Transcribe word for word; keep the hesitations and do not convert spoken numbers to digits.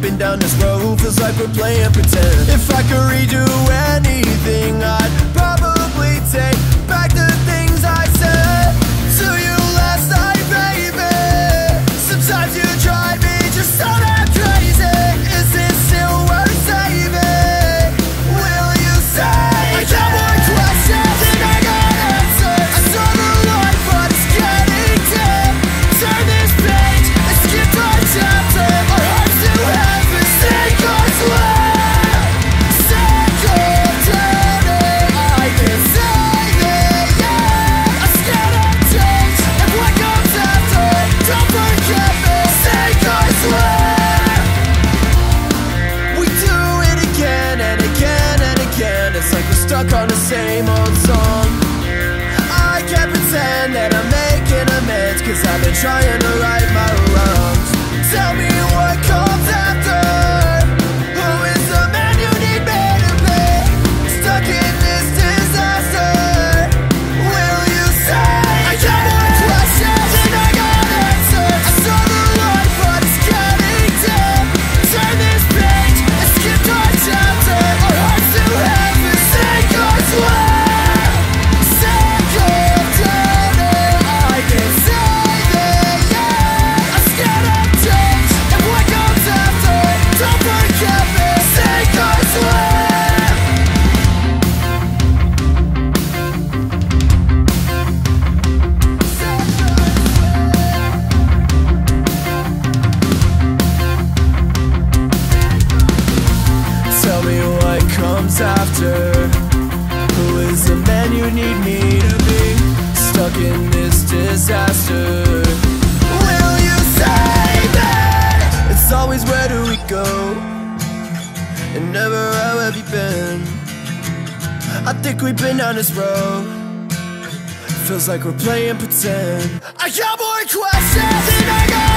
been down this road, feels like we're playing pretend. If I could redo anything, I'd probably take back the things I said to you last night, baby. Sometimes you drive me just so damn crazy. Is it still worth saving? Will you say I got more questions than I got answers. I saw the light, but it's getting dim. Turn this page and skip our chapter. Our hearts to heaven, sink or swim. Sink or turning, I can say that, yeah. I'm scared of change, and what comes after, don't forget me. Sink or swim. We do it again and again and again. It's like we're stuck on the same old song. I can't pretend that I'm making amends, cause I've been trying to right my wrongs. Tell me what comes after. Who is the man you need me to be? Stuck in this disaster. Will you say I got more questions than I got answers? I saw the light, but it's getting dim. Turn this page and skip our chapter. Our hearts to heaven, sink or swim. Sink or turning, I can say that, yeah. I'm scared of change, and what comes after, don't forget me. Sink or swim. Tell me what comes after. Who is the man you need me to be? Stuck in this disaster. Will you save me? It's always where do we go, and never how have you been? I think we've been down this road, feels like we're playing pretend. I got more questions than I got